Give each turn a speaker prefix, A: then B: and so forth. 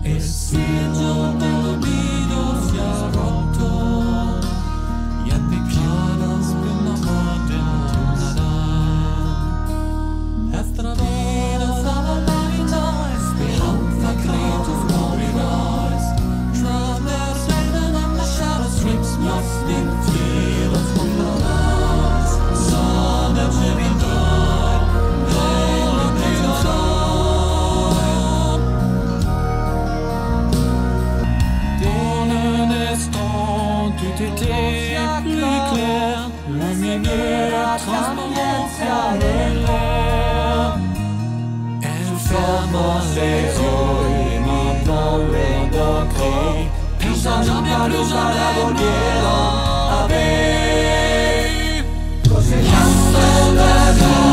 A: E se il giorno l'umido sia rotto y el pecado spill una morte tornará. Esta vida sarà la vita, speranza creatus moriras. Traversando in the shadow strips, lost in fear of wonders. Sun of living God, daily praise of dans un instant, tout était plus clair. Lumière, transparence et l'air. Elle ferma les yeux et maintenant l'air d'ancrer. Personne jamais plus à la volera. Ave Cosecha,